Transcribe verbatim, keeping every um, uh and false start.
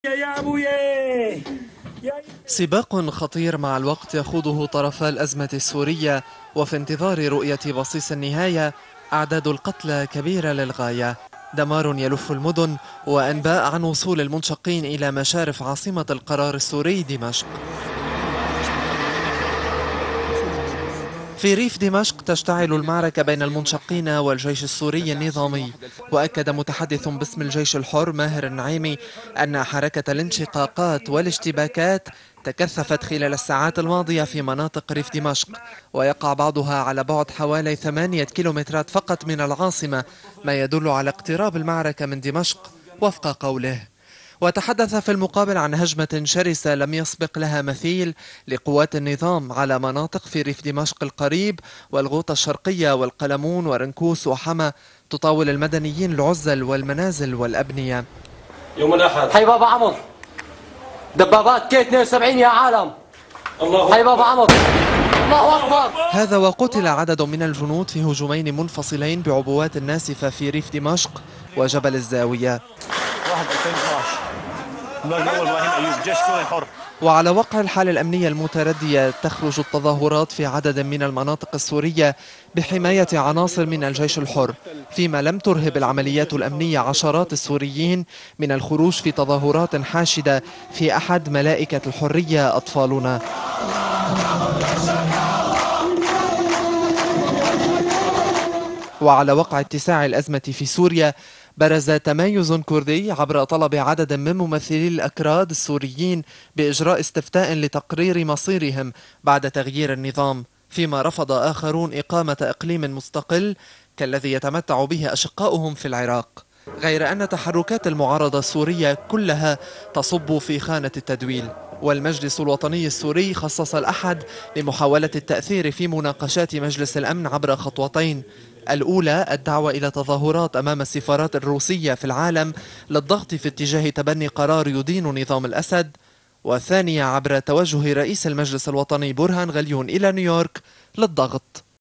يا أبويا. سباق خطير مع الوقت يخوضه طرفا الأزمة السورية، وفي انتظار رؤية بصيص النهاية أعداد القتلى كبيرة للغاية. دمار يلف المدن وأنباء عن وصول المنشقين إلى مشارف عاصمة القرار السوري دمشق. في ريف دمشق تشتعل المعركة بين المنشقين والجيش السوري النظامي، وأكد متحدث باسم الجيش الحر ماهر النعيمي أن حركة الانشقاقات والاشتباكات تكثفت خلال الساعات الماضية في مناطق ريف دمشق، ويقع بعضها على بعد حوالي ثمانية كيلومترات فقط من العاصمة، ما يدل على اقتراب المعركة من دمشق وفق قوله. وتحدث في المقابل عن هجمة شرسة لم يسبق لها مثيل لقوات النظام على مناطق في ريف دمشق القريب والغوطة الشرقية والقلمون ورنكوس وحما، تطاول المدنيين العزل والمنازل والأبنية. يوم الأحد حي بابا عمر، دبابات كي اثنين وسبعين يا عالم. الله حي بابا عمر، الله أكبر. هذا وقتل عدد من الجنود في هجومين منفصلين بعبوات ناسفة في ريف دمشق وجبل الزاوية. وعلى وقع الحالة الأمنية المتردية تخرج التظاهرات في عدد من المناطق السورية بحماية عناصر من الجيش الحر، فيما لم ترهب العمليات الأمنية عشرات السوريين من الخروج في تظاهرات حاشدة في أحد ملائكة الحرية أطفالنا. وعلى وقع اتساع الأزمة في سوريا برز تمايز كردي عبر طلب عدد من ممثلي الأكراد السوريين بإجراء استفتاء لتقرير مصيرهم بعد تغيير النظام، فيما رفض آخرون إقامة إقليم مستقل كالذي يتمتع به أشقاؤهم في العراق. غير أن تحركات المعارضة السورية كلها تصب في خانة التدويل. والمجلس الوطني السوري خصص الأحد لمحاولة التأثير في مناقشات مجلس الأمن عبر خطوتين: الأولى الدعوة إلى تظاهرات أمام السفارات الروسية في العالم للضغط في اتجاه تبني قرار يدين نظام الأسد، والثانية عبر توجه رئيس المجلس الوطني برهان غليون إلى نيويورك للضغط.